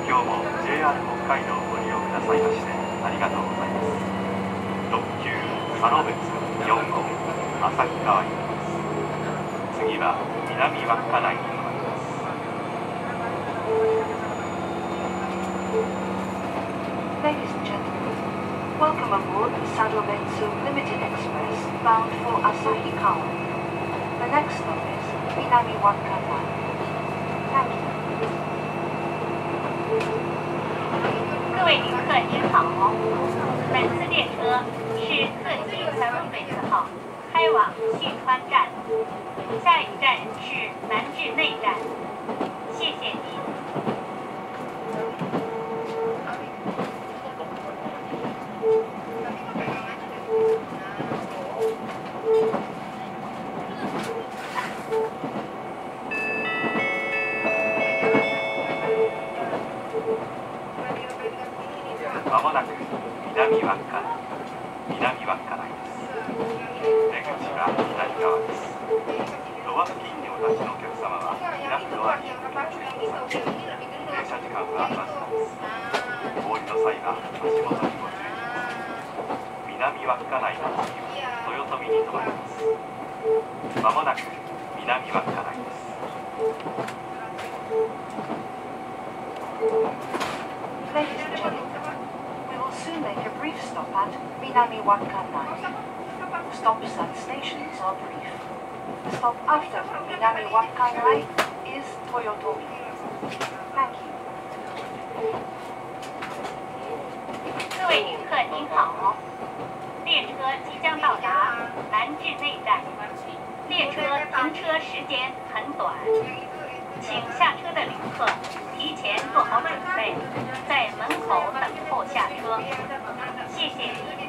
今日も JR 北海道をご利用くださいましてありがとうございます。特急サロベツ4号旭川行きです。次は南稚内に停まります。 Ladies and gentlemen, welcome aboard Saddlemetsu Limited Express bound for Asahikawa. The next stop is Minami Wakkanai. Thank you. 各位旅客您好，本次列车是特急311号，开往旭川站，下一站是南至内站，谢谢您。 まもなく南稚内です。出口は左側です。ドア付近にお立ちのお客様は開くドアに向かってください。停車時間はわずかです。お降りの際は足元にご注意ください。南稚内の次は豊臣に停まります。まもなく南稚内です。 Ladies and gentlemen, we will soon make a brief stop at Minami Wakkanai. Stops at stations are brief. The stop after Minami Wakkanai is Toyotomi. Thank you. 各位旅客您好，列车即将到达南至内站，列车停车时间很短，请下车的旅客提前做好准备，在门口等候下车。谢谢您。